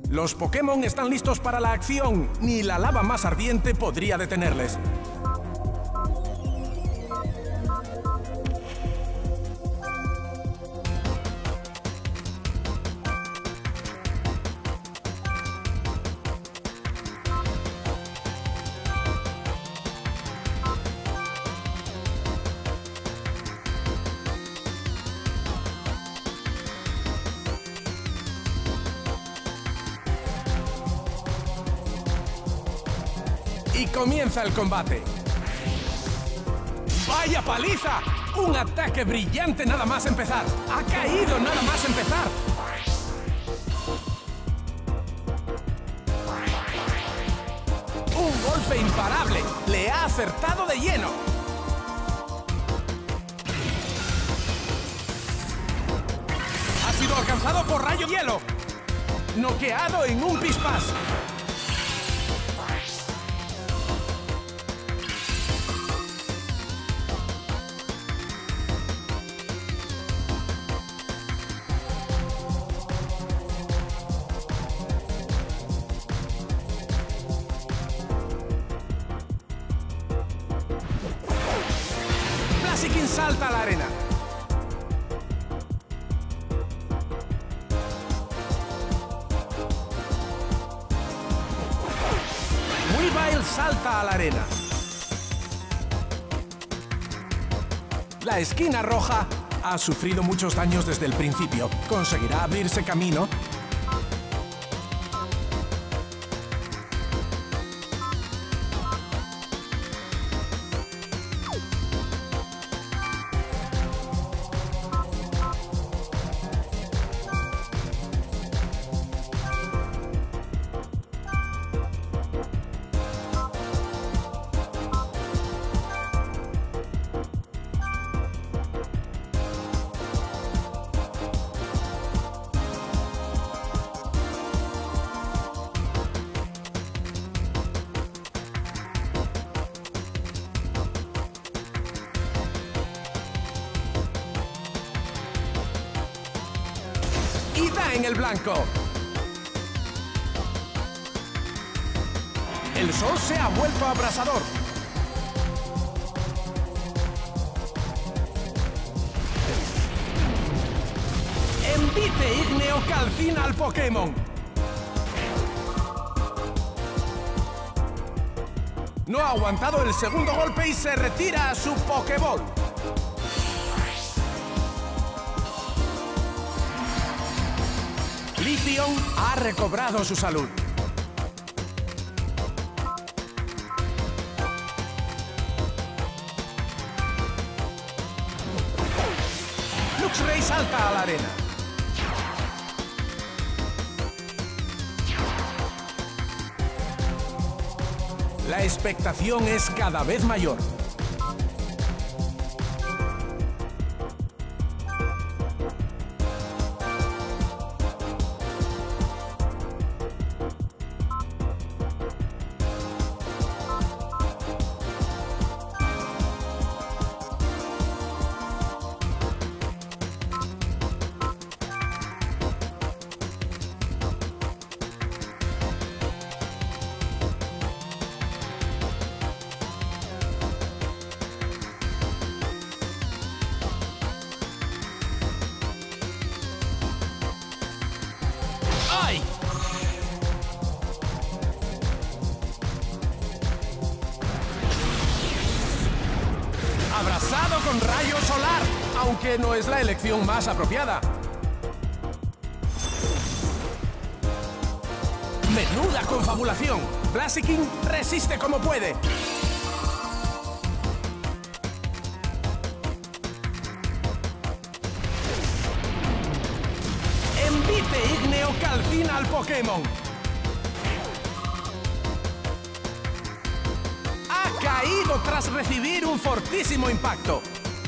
Los Pokémon están listos para la acción. Ni la lava más ardiente podría detenerles. Y comienza el combate. ¡Vaya paliza! Un ataque brillante nada más empezar. Ha caído nada más empezar. Un golpe imparable. Le ha acertado de lleno. Ha sido alcanzado por rayo hielo. Noqueado en un pispás. Blaziken salta a la arena. Weavile salta a la arena. La esquina roja ha sufrido muchos daños desde el principio. ¿Conseguirá abrirse camino? Y da en el blanco. El sol se ha vuelto abrasador. Envite ígneo calcina al Pokémon. No ha aguantado el segundo golpe y se retira a su Pokéball. Leafeon ha recobrado su salud. Luxray salta a la arena. La expectación es cada vez mayor. ¡Ay! Abrazado con rayo solar, aunque no es la elección más apropiada. Menuda confabulación. Blaziken resiste como puede. Envite ígneo calcina al Pokémon. Ha caído tras recibir un fortísimo impacto.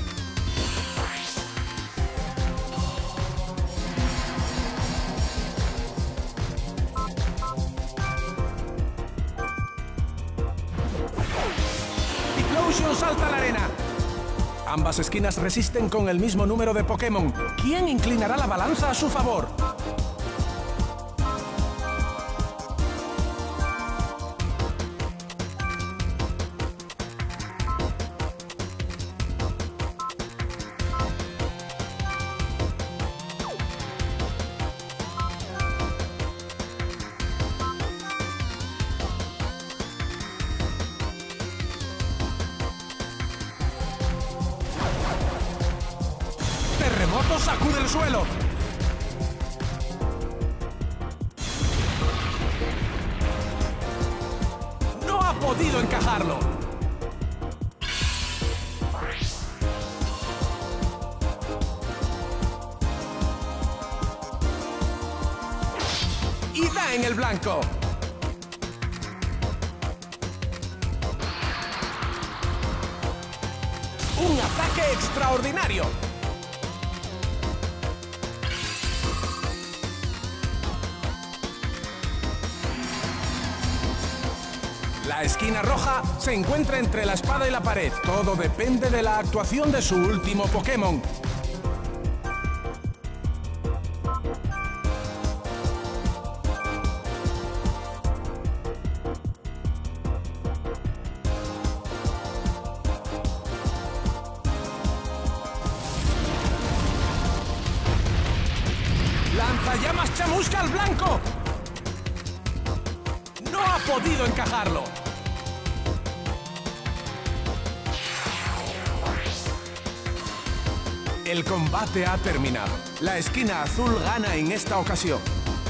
Typhlosion salta a la arena. Ambas esquinas resisten con el mismo número de Pokémon. ¿Quién inclinará la balanza a su favor? moto sacude el suelo. No ha podido encajarlo. Y da en el blanco. Un ataque extraordinario. La esquina roja se encuentra entre la espada y la pared. Todo depende de la actuación de su último Pokémon. ¡Lanzallamas chamusca al blanco! ¡No ha podido encajarlo! El combate ha terminado. La esquina azul gana en esta ocasión.